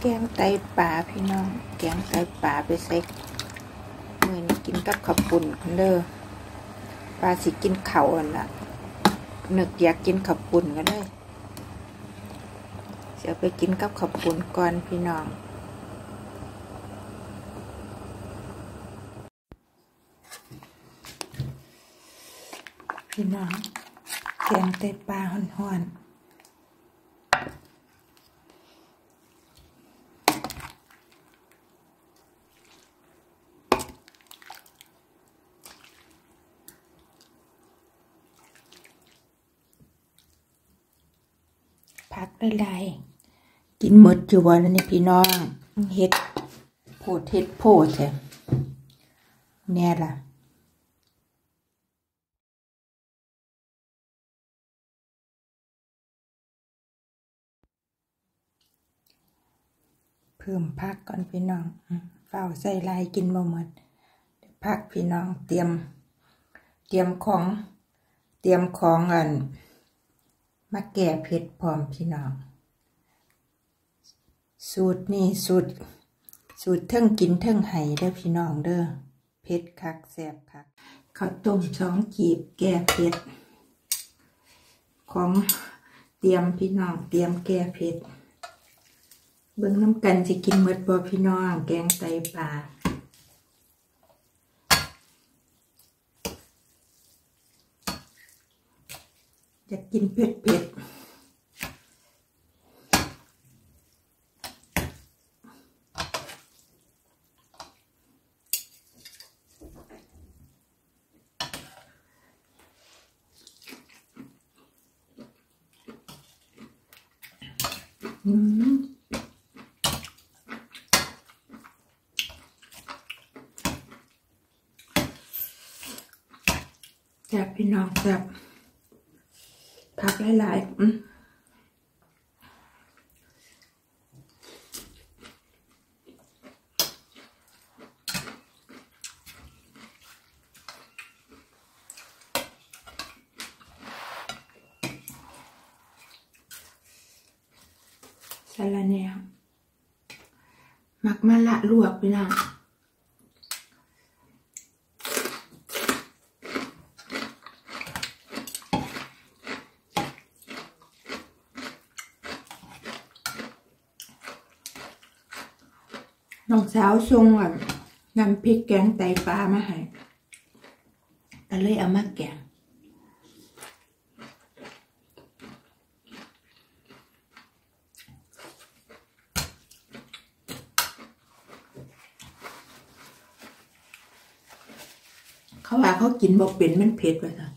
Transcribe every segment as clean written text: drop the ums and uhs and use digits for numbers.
แกงไตปลาพี่น้องแกงไตปลาไปใส่มื้อนี้กินกับข้าวปุ้นกันเด้อปลาสิกินข้าวนั่นล่ะนึกอยากกินข้าวปุ้นกันเลยเดี๋ยวไปกินกับข้าวปุ้นก่อนพี่น้องแกงไตปลาฮ้อนๆพักหลายๆกินหมดอยู่บ่แล้วนี่พี่น้องเฮ็ดโพดแท้แน่ล่ะเพิ่มผักก่อนพี่น้องเฝ้าใส่ลายกินบ่หมดผักพี่น้องเตรียมของอันมาแก้เผ็ดพร้อมพี่น้องสูตรนี้สูตรเทิงกินเทิงไห้เด้อพี่น้องเด้อเผ็ดคักแซ่บคักข้าวต้ม2 กีบแก้เผ็ดของเตรียมพี่น้องเตรียมแก้เผ็ดเบิ่งน้ำกันสิกินหมดบ่พี่น้องแกงไตปลาอยากกินเผ็ดแซ่บพี่น้องแซ่บผักหลายๆสาระแหน่มักมะละลวกพี่น้องน้องสาวส่งน้ำพริกแกงไตปลามาให้ก็เลยเอามาแกงเขาว่าเขากินบ่เป็นมันเผ็ดว่ะจ้ะ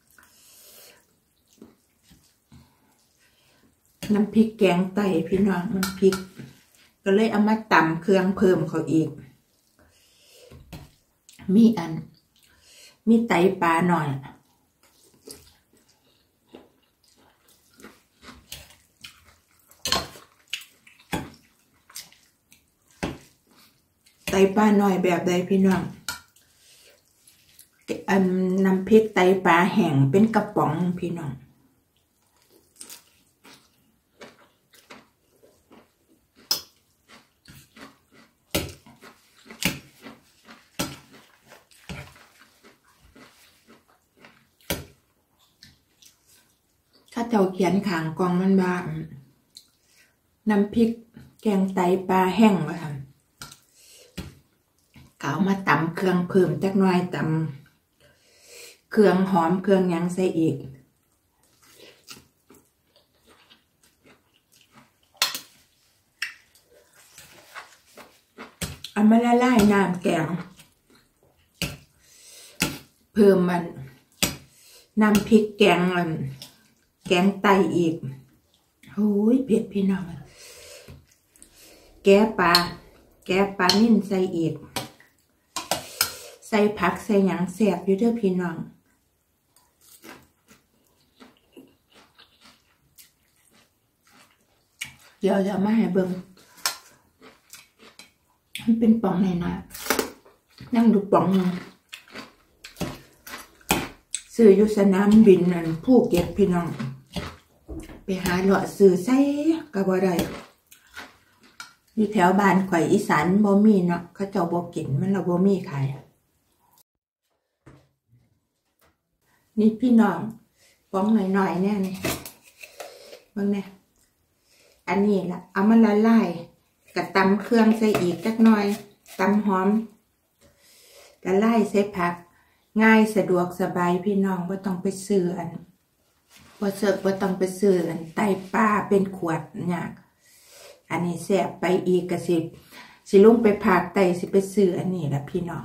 น้ำพริกแกงไตพี่น้องมันพริกก็เลยเอามาตำเครื่องเพิ่มเขาอีกมีไตปลาหน่อยไตปลาหน่อยแบบใดพี่น้องน้ำพริกไตปลาแห้งเป็นกระป๋องพี่น้องถ้าเจ้าเขียนขางกองมันว่าน้ำพริกแกงไตปลาแห้งว่าทำกาวมาตำเครื่องเพิ่มจักหน่อยตำเครื่องหอมเครื่องยังใส่อีกเอามาละลายน้ำแกงเพิ่มมันน้ำพริกแกงไตอีกโอ้ยเผ็ดพี่น้องแกะปลานิ่นใส่อีกใส่ผักใส่หยังแซ่บอยู่เด้อพี่น้องเดี๋ยวจะมาให้เบิ่งมันเป็นป่องไหนนะนั่งดูป่องนึงซื้ออยู่สนามบินนั่นภูเก็ตพี่น้องไปหาเลาะซื้อใส่ก็บ่ได้อยู่แถวบ้านข่อยอีสานบ่มีเนาะเขาเจ้าบ่กินมันเราบ่มีขายนี่พี่น้องฟ้องหน่อยๆเนี่ยนี่เบิ่งแน่อันนี้ล่ะเอามาละลายกับตำเครื่องใส่อีกจักหน่อยตำหอมละลายใส่ผักง่ายสะดวกสบายพี่น้องบ่ต้องไปซื้ออันบ่ต้องไปซื้ออันไตปลาเป็นขวดยากอันนี้แซ่บไปอีกก็สิลงไปภาคใต้สิไปซื้ออันนี้ล่ะพี่น้อง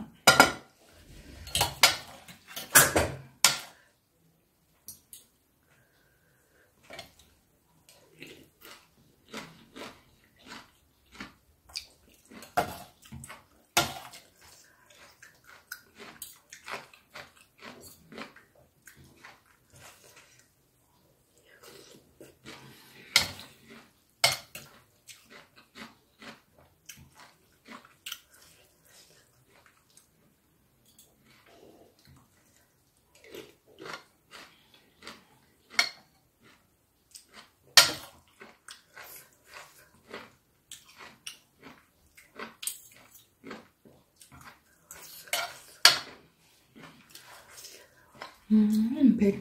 เผ็ด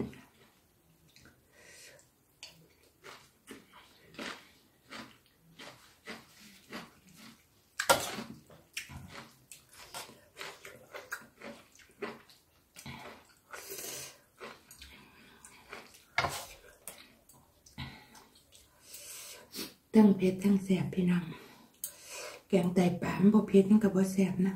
ทั้งเผ็ดทั้งแซ่บพี่น้องแกงไตปลาบ่เผ็ดมันก็บ่แซ่บนะ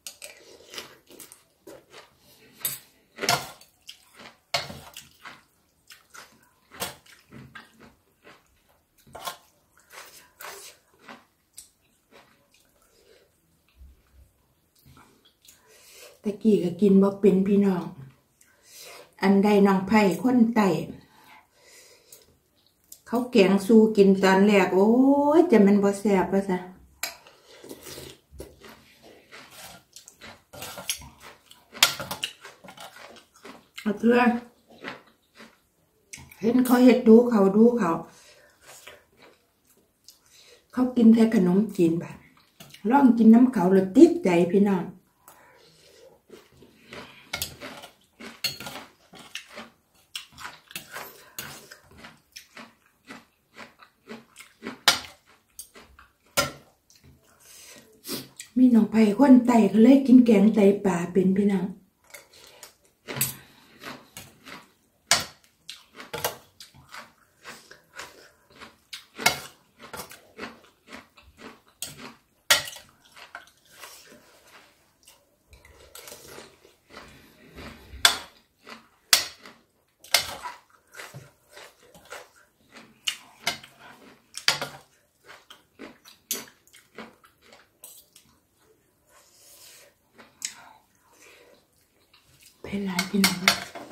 ตะกี้ก็กินบ่เป็นพี่น้องอันใดน้องไผ่คนไต้เขาแกงสู้กินตอนแรกโอ้ยจะมันบ่แซ่บว่าซะเอาเพื่อเห็นเขาเฮ็ดดูเขากินแต่ขนมจีนแบบลองกินน้ำเขาแล้วติดใจพี่น้องมีน้องไผ่คนไต้เขาเลยกินแกงไตปลาเป็นพี่น้องเผ็ดหลายพี่น้อง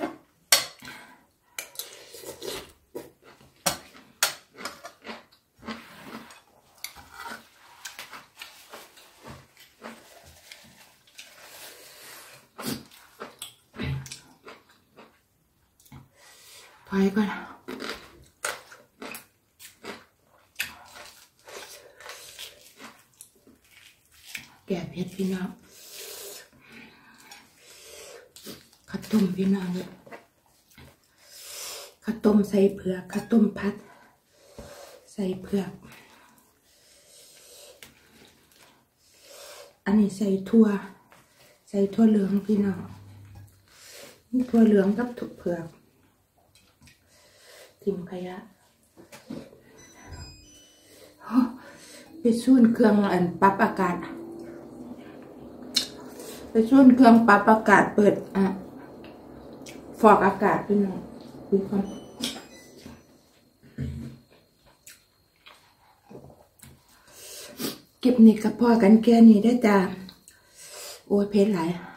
ถอยก่อนแก่เผ็ดพี่น้องข้าวต้มพี่น้องเลยข้าวต้มใส่เผือกข้าวต้มพัดใส่เผือกอันนี้ใส่ถั่วเหลืองพี่น้องนี่ถั่วเหลืองกับถั่วเผือกทิมขยะไปซูนเครื่องปรับอากาศไปซูนเครื่องปรับอากาศเปิดฟอกอากาศพี่น้องดูก่อนเก็บนี่กับพ่อกันแค่นี้ได้จ้าโอ้ยเพชรหลาย